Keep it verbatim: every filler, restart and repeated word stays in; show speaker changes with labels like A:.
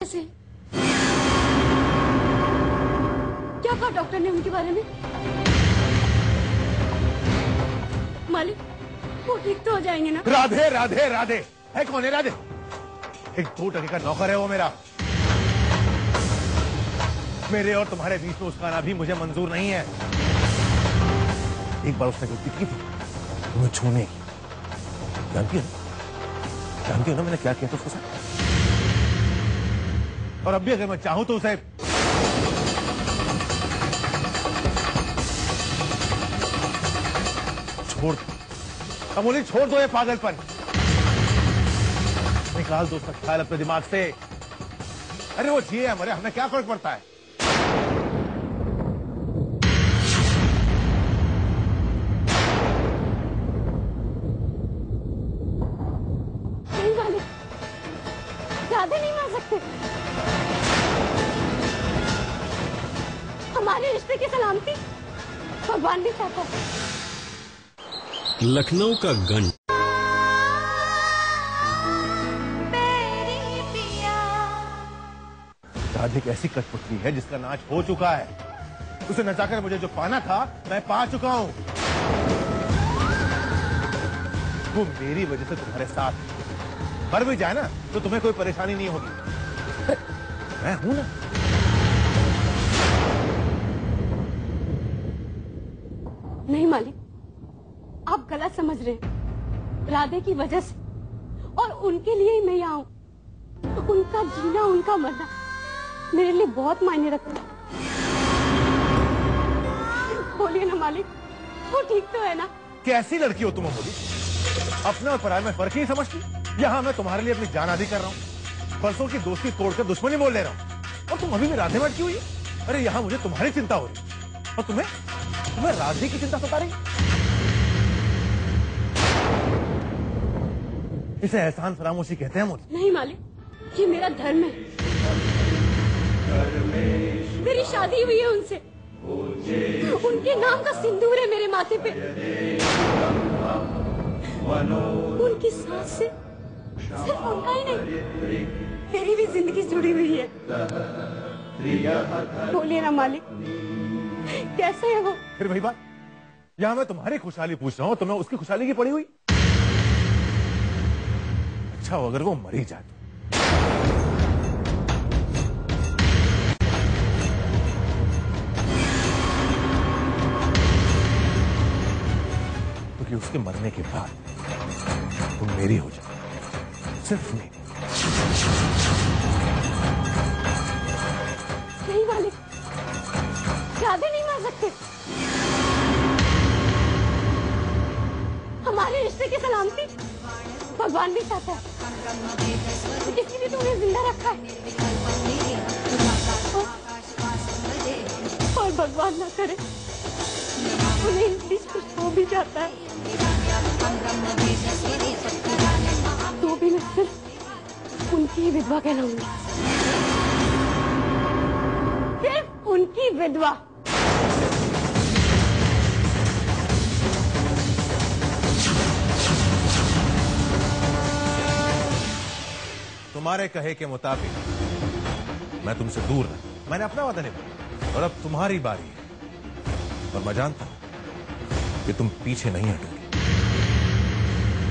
A: कैसे? क्या कहा डॉक्टर ने उनके बारे में? मालिक, वो ठीक तो हो जाएंगे ना?
B: राधे राधे राधे है कौन है राधे? एक दो टके का नौकर है वो मेरा। मेरे और तुम्हारे बीच में उसका आना भी मुझे मंजूर नहीं है। एक बार उसने गलती की थी तुम्हें छूने की, जानती हो जानती हो ना मैंने क्या किया था उसके साथ? और अब भी अगर मैं चाहूं तो उसे छोड़ अमोली, छोड़ दो ये पागलपन, निकाल दो उसका ख्याल अपने दिमाग से। अरे वो जिए हमारे, हमें क्या फर्क पड़ता है?
A: नहीं वाले, ज्यादा नहीं मार सकते। हमारे रिश्ते की सलामती भगवान भी चाहता है।
C: लखनऊ का गंज।
B: राधे एक ऐसी कठपुतली है जिसका नाच हो चुका है। उसे नचाकर मुझे जो पाना था मैं पा चुका हूं। वो मेरी वजह से तुम्हारे साथ मर भी जाए ना तो तुम्हें कोई परेशानी नहीं होगी। मैं हूं ना।
A: नहीं मालिक, आप गलत समझ रहे हैं। राधे की वजह से और उनके लिए ही मैं यहाँ हूँ। उनका जीना, उनका मरना मेरे लिए बहुत मायने रखता है। बोलिए ना मालिक, वो ठीक तो है ना?
B: कैसी लड़की हो तुम अमोली? अपने और पराये में फर्क नहीं समझती? यहाँ मैं तुम्हारे लिए अपनी जान आदी कर रहा हूँ, परसों की दोस्ती तोड़कर दुश्मनी बोल ले रहा हूँ, और तुम अभी भी राधे में अटकी हुई है। अरे यहाँ मुझे तुम्हारी चिंता हो रही और तुम्हें तुम्हें राधे की चिंता सता रही। इसे एहसान फरामोशी कहते हैं मुझे।
A: नहीं मालिक, ये मेरा धर्म है। मेरी शादी हुई है उनसे, उनके नाम का सिंदूर है मेरे माथे पे। उनकी सांस से सिर्फ उनका ही नहीं, मेरी भी जिंदगी जुड़ी हुई है। बोलिए ना मालिक, कैसे है वो?
B: फिर वही बात, यहाँ मैं तुम्हारी खुशहाली पूछ रहा हूँ, तुम्हें उसकी खुशहाली की पड़ी हुई। अच्छा हो अगर वो मरी जाए तो, क्योंकि उसके मरने के बाद तुम मेरी हो जाओ, सिर्फ मेरी।
A: नहीं मालिक, ज्यादा नहीं मार सकते। हमारे रिश्ते की सलामती भगवान भी चाहता है, इसीलिए तो उन्हें जिंदा रखा है। और, और भगवान ना करे उन्हें इस बीच कुछ हो भी जाता है तो भी मैं सिर्फ उनकी विधवा कहलाऊंगी, सिर्फ उनकी विधवा।
B: तुम्हारे कहे के मुताबिक मैं तुमसे दूर रहा, मैंने अपना वादा निभाया और अब तुम्हारी बारी है। और मैं जानता हूं कि तुम पीछे नहीं हटोगे।